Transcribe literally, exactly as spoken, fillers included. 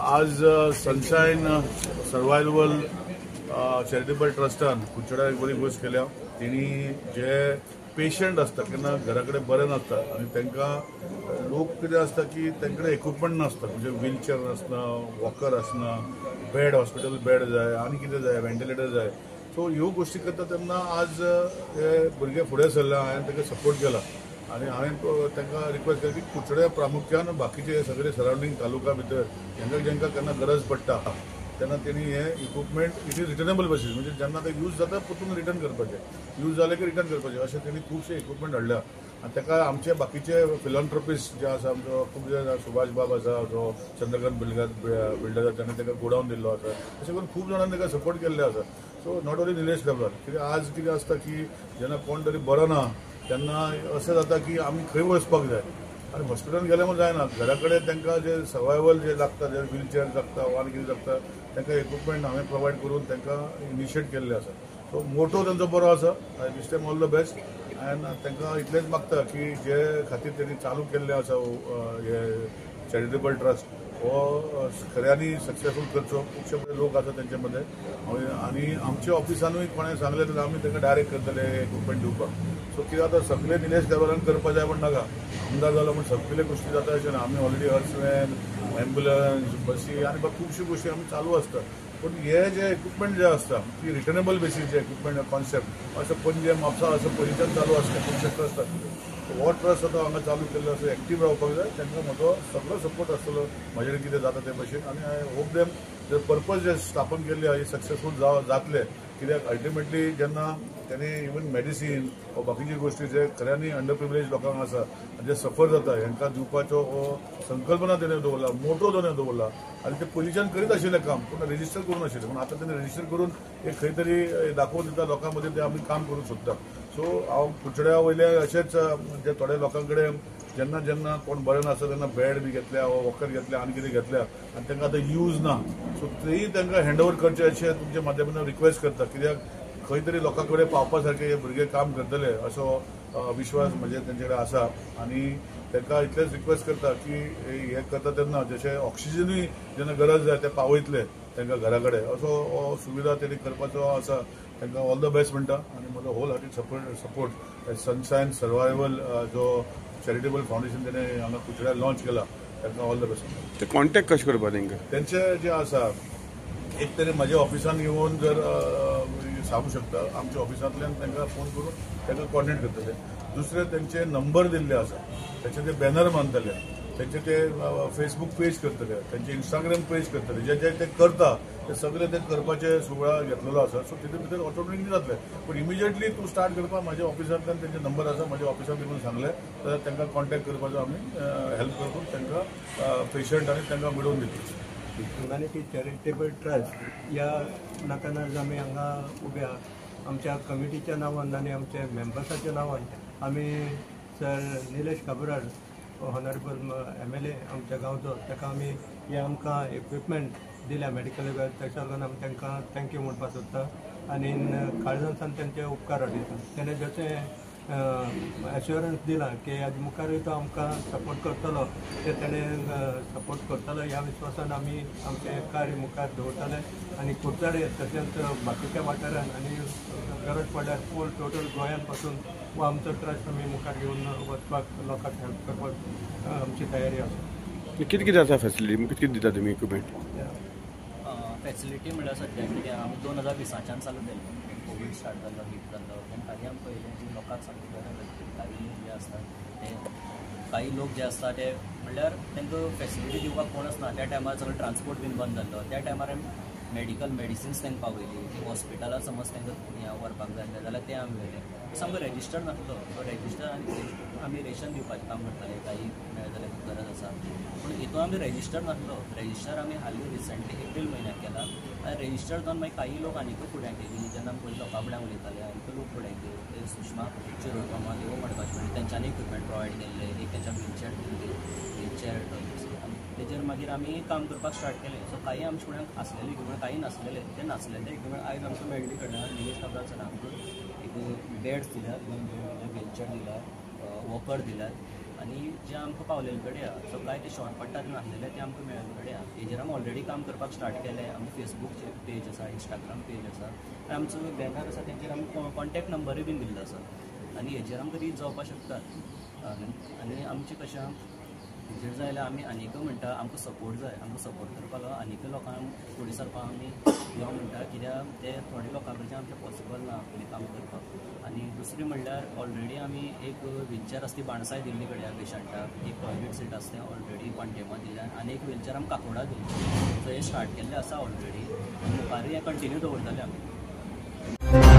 आज sunshine survival charitable ट्रस्टान कुचड्या एक बरी गोष्ट केल्या। तेणी जे पेशंट असता केन्ना घरा कडेन बरे नासता आनी तांकां लोक कितें आसता की तांकडे इक्विपमेंट नासता, म्हणजे व्हीलचेअर आसना, वॉकर आसना, बेड हॉस्पिटल बेड जाय आनी कितें जाय, व्हेंटिलेटर जाय। सो ह्यो गोष्टी करता तेन्ना आज हे भुरगे फुडें सरला, हांवें ताका सपोर्ट केला आनी हांवें तांकां रिक्वेस्ट केली की कुचड्या प्रामुख्यान बाकीचे सगळे सरावंडींग तालुका भितर जेंकां जेंकां केन्ना गरज पडटा तेन्ना तेणी हे equipment it is returnable basis, म्हणजे जेन्ना ते यूज जाता परतून रिटर्न करपाचें, यूज जाले की रिटर्न करपाचें अशें तेणी खुबशे इक्विपमेंट हाडल्या। आनी ताका आमचे बाकीचे फिलॉन्थ्रोपिस्ट जे आसा, आमचो खूब जे सुभाष बाब आसा, जो चंद्रकांत बिल्डर बिल्डर ताणें ताका गोडावन दिल्लो आसा, अशें करून खूब जाणांनी ताका सपोर्ट केल्ले आसा। So not only Nilesh Cabral, कित्याक आज कितें आसता की जेन्ना कोण तरी बरो ना तेन्ना अशें जाता की आमी खंय वचपाक जाय आनी हॉस्पिटलान गेले म्हूण जायना, घरा कडेन तांकां जे सर्वायवल जे लागता, जे व्हीलचेअर लागता वा आनी कितें लागता तांकां इक्विपमेंट हांवें प्रोवायड करून तांकां इनिशिएट केल्ले आसा। सो मोटो तांचो बरो आसा, I wish them all the best. आनी तांकां इतलेंच मागता की जे खातीर तेणी चालू केल्लें आसा हे चॅरिटेबल ट्रस्ट हो खऱ्यांनी सक्सेसफूल करचो। खुबशे लोक आसा तेंचे मदें आनी आमच्या ऑफिसानूय कोणें सांगलें जाल्यार आमी तांकां डायरेक्ट करतले इक्विपमेंट दिवपाक। सो कितें जाता सगळे निलेश काब्रालान करपा जाय म्हण नाका, आमदार जालो म्हण सगळे गोश्टी जाता अशें ना। आमी ऑलरेडी हर्स वॅन, एम्ब्युलन्स, बसी आनी खुबशी गोश्टी आमी चालू आसता, पूण हे जे इक्विपमेंट जे आसता ती रिटर्नेबल बेसीस जे इक्विपमेंट कॉन्सेप्ट अशें पणजे म्हापसा असं पयलींच्यान चालू आसता खुबशे ट्रस्ट आसतले। हो ट्रस्ट आतां हांगा चालू केल्लो आसा, एक्टीव रावपाक जाय, तांकां म्हजो सगळो सपोर्ट आसतलो म्हाजे कितें जाता ते भशेन। आनी आय होप देम जे पर्पज जे स्थापन केल्ले आहा सक्सेसफूल जातले, कित्याक अल्टिमेटली जेन्ना तेणी इवन मेडिसीन वा बाकीचे गोश्टी जे खऱ्यांनी अंडर प्रिविलेज लोकांक आसा जे सफर जाता हांकां दिवपाचो हो संकल्पना तेणें दवरला, मोटो तेणें दवरला आनी ते पयलींच्यान करीत आशिल्लें काम, पूण रेजिस्टर करून आशिल्लें, पूण आतां तेणें रेजिस्टर करून एक खंय तरी दाखोवन दिता लोकां मदीं ते आमी काम करूंक सोदता। सो हांव कुचड्या वयले अशेंच जे थोड्या लोकां कडेन जेन्ना जेन्ना कोण बरें नासता तेन्ना बेड बी घेतल्या, वॉकर घेतल्या आनी कितें घेतल्या आनी तांकां आतां यूज ना, सो तेय तांकां हँड ओवर करचें अशें तुमच्या माध्यमांतल्यान रिक्वेस्ट करता, कित्याक खंय तरी लोकां कडेन पावपा सारके हे भुरगे काम करतले असो विश्वास म्हणजे तेंचे कडेन आसा। आनी तांकां इतलेंच रिक्वेस्ट करता की हे करता तेन्ना जशें ऑक्सिजनूय जेन्ना गरज जाय ते पावयतले तांकां घरा कडेन असो हो सुविधा तेणी करपाचो आसा। तांकां ऑल द बेस्ट म्हणटा आनी म्हजो wholehearted support support sunshine survival जो चॅरिटेबल फावंडेशन तेणें हांगा कुचड्यार लॉन्च केला तांकां ऑल द बेस्ट। ते कॉन्टॅक्ट कशें करपा तांकां? तेंचे जे आसा एक तरी म्हाज्या ऑफिसान येवन जर सांगू शकता, आमच्या ऑफिसांतल्यान तांकां फोन करून तांकां कॉन्टॅक्ट करतले। दुसरे तेंचे नंबर दिल्ले आसा, तेंचे ते बॅनर बांदतले, तेंचे ते फेसबूक पेज करतले, तेंचे इंस्टाग्राम पेज करतले, जे जे ते करता ते सगळे ते करपाचे सुवाळा घेतलेलो आसा। सो तितून भितर ऑटोमॅटिकली जातले, पूण इमिजिएटली तूं स्टार्ट करपाक म्हाज्या ऑफिसांतल्यान तेंचे नंबर आसा, म्हाज्या ऑफिसांत येवन सांगले जाल्यार तांकां कॉन्टॅक्ट करपाचो आमी हेल्प करपून तांकां पेशंट आनी तांकां मेळोवन दितले। ह्युमॅनिटी चॅरिटेबल ट्रस्ट या नाकान आमी हांगा उबे आहा। आमच्या कमिटीच्या नांवान आनी आमच्या मेंबर्साच्या नांवान आमी sir Nilesh Cabral honourable M L A आमच्या गांवचो, ताका आमी हे आमकां इक्विपमेंट दिल्या मेडिकल वेअर, त्याच्या लागून आमी तांकां थँक्यू म्हणपाक सोदता आनी काळजांतल्यान तेंचे उपकार दिता। तेणें जशें एश्युरन्स दिला की आज मुखारूय तो आमकां सपोर्ट करतलो, ते तेणें सपोर्ट करतलो ह्या विश्वासान आमी आमचें कार्य मुखार दवरतले आनी कुडचडे तशेंच बाकीच्या वाठारांत आनी गरज पडल्यार फूल टोटल गोंयान पासून हो आमचो ट्रस्ट आमी मुखार घेवन वचपाक लोकांक हेल्प करपाक आमची तयारी आसा। कितें कितें आसा फॅसिलिटी, कितें कितें दिता तुमी इक्विपमेंट? फॅसिलिटी म्हणल्यार सद्या कितें आमी दोन हजार विसाच्यान चालू केल्लें, कोवीड स्टार्ट जाल्लो, हीट जाल्लो, तेन्ना काही आमी पयलें जी लोकांक सांगलें काही लोक जे आसता ते काही लोक जे आसता ते म्हणल्यार तांकां फॅसिलिटी दिवपाक कोण आसना, त्या टायमार सगळो ट्रान्सपोर्ट बीन बंद जाल्लो, त्या टायमार मेडिकल मेडिसिन्स तांकां पावयली, की हॉस्पिटलार समज तांकां व्हरपाक जाय जाल्यार ते आमी व्हेलें। सामको रेजिस्टर नासलो, तो रेजिस्टर आनी आमी रेशन दिवपाचें काम करताले, काही मेळ्ळें जाल्यार गरज आसा, पूण हितून आमी रेजिस्टर नासलो। रेजिस्टर आमी हालीं रिसंटली एप्रील म्हयन्याक केला आनी रेजिस्टर जावन मागीर काही लोक आनीकूय फुड्यान गेली, जेन्ना आमी पयलीं लोकां फुड्यान उलयताले आनीकूय लोक फुड्यान गेले, ते सुषमा शिरोडकर देव म्हणपाचे म्हणजे तेंच्यांनी इक्विपमेंट प्रोवायड केल्ले, एक तेंच्या व्हीलचेअर दिल्ली, व्हीलचेअर तेजेर मागीर आमी काम करपाक स्टार्ट केलें। सो काही आमचे फुड्यान आसलेले इक्विपमेंट आयज नासलेले, ते नासलेले इक्विपमेंट आयज आमकां मेळ्ळे कडल्यान निलेश काब्राल सरान आमकां एक बेड्स दिल्यात, व्हीलचेअर दिल्यात, वॉकर दिल्यात आनी जे आमकां पावलेले कडेन आहा सो कांय ते शॉर्ट पडटात नासलेले ते आमकां मेळ्ळे कडेन आहा हेजेर आमी ऑलरेडी काम करपाक स्टार्ट केलें आमचें फेसबूक पेज आसा इंस्टाग्राम पेज आसा आनी आमचो बॅनर आसा तेंचेर आमी कॉन्टॅक्ट नंबरूय बीन दिल्लो आसा आनी हेजेर आमकां रीच जावपाक शकतात आनी आमचें कशें हेजेर जाय जाल्यार आमी आनीक म्हणटा आमकां सपोर्ट जाय आमकां सपोर्ट करपाक आनीक लोकांक फुडें सरपाक आमी यो म्हणटा कित्याक ते थोड्या लोकां कडच्यान आमचें पॉसिबल ना आपलें काम करपाक आनी दुसरी म्हणल्यार ऑलरेडी आमी एक व्हीलचॅर आसा ती बाणसाय दिल्ली कडेन पेशंटाक एक टॉयलेट सीट आसा तें ऑलरेडी पांटेमा दिल्लें आनी एक व्हीलचॅर आमी काकोडा दिल्ली सो हें स्टार्ट केल्लें आसा ऑलरेडी मुखारूय हें कंटिन्यू दवरतले आमी